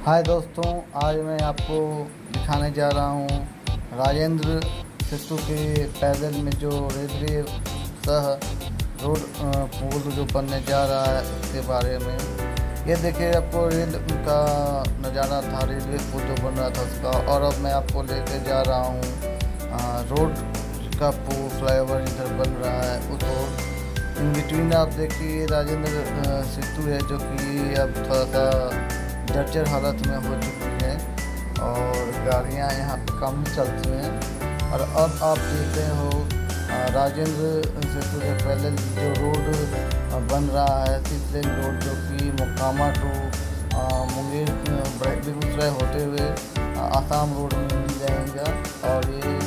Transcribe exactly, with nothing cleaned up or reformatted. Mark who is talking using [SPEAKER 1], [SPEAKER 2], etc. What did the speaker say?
[SPEAKER 1] हाय दोस्तों, आज मैं आपको दिखाने जा रहा हूँ राजेंद्र सेतु के पैदल में जो रेलवे सह रोड पुल जो बनने जा रहा है उसके बारे में। ये देखिए, आपको रेल का नज़ारा था, रेलवे पुल जो बन रहा था उसका। और अब मैं आपको लेके जा रहा हूँ रोड का पुल, फ्लाईओवर इधर बन रहा है उस रोड। इन बिटवीन आप देखिए राजेंद्र सेतु है जो कि अब थोड़ा सा जर्जर हालत में हो चुकी है और गाड़ियां यहाँ पे कम चलती हैं। और अब आप देख रहे हो राजेंद्र सेतु से पहले जो रोड बन रहा है, सिक्स लेन रोड, जो कि मोकामा टू मुंगेर बेगूसराय होते हुए आसाम रोड में मिल जाएगा। और ये